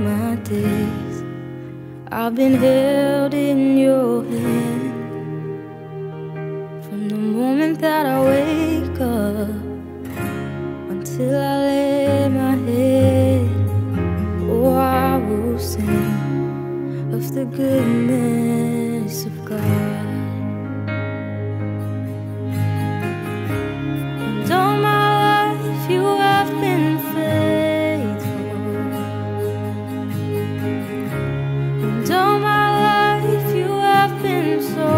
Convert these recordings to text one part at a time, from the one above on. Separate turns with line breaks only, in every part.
my days, I've been held in your hand. From the moment that I wake up until I lay my head, oh, I will sing of the goodness of God. And all my life you have been faithful, and all my life you have been so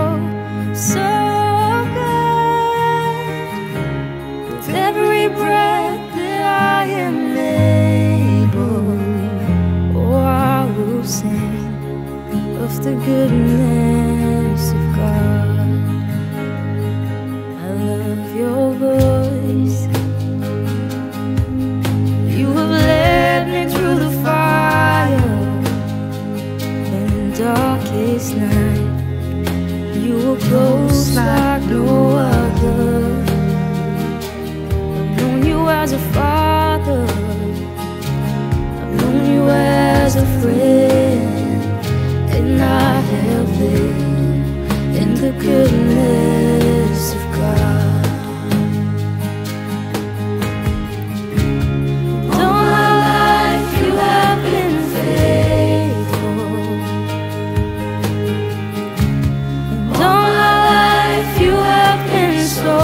good. With every breath that I am able, oh, I will sing of the goodness of God. I love your voice. You have led me through the fire and the darkest night. You were close like no other. I've known you as a father, I've known you as a friend, and I have lived in the goodness of God. All my life you have been faithful, and all my life you have been so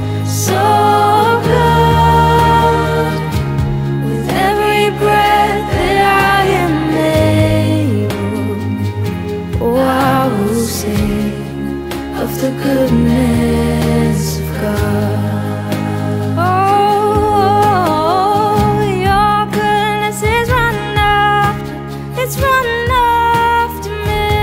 good. With every breath that I am able, oh, I will sing of the goodness of God. Oh, your goodness is running after, it's running after me.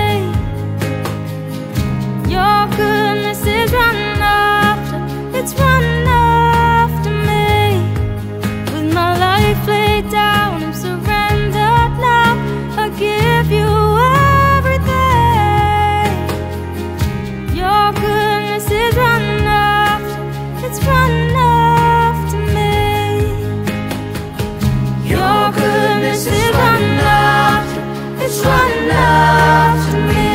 Your goodness is running after, it's running after me. With my life laid down, I'm surrendered now. I give you everything. Your goodness is running after, it's running after me. Your goodness is running after, it's running after me.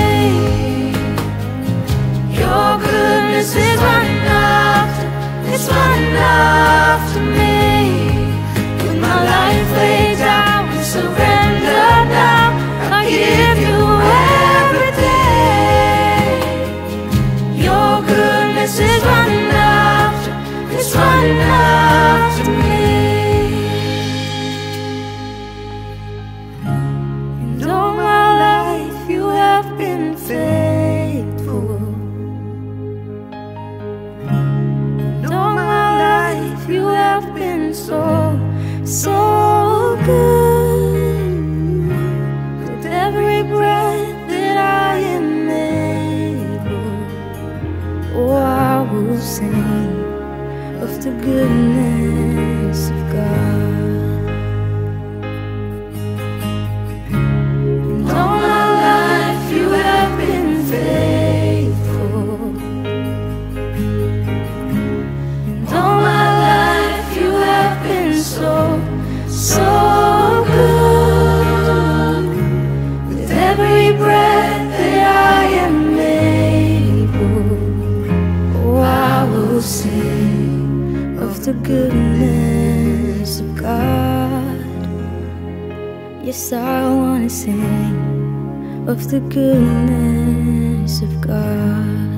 Your goodness is running after, it's running after me. With my life laid down and surrendered now, I give you everything. Your goodness is running after, it's running after me. And all my life you have been faithful, and all my life you have been so good. With every breath that I am able, oh, I will sing of the goodness of God. And all my life you have been faithful, and all my life you have been so good. With every breath that I am able, oh, I will sing of the goodness of God. Yes, I wanna sing of the goodness of God.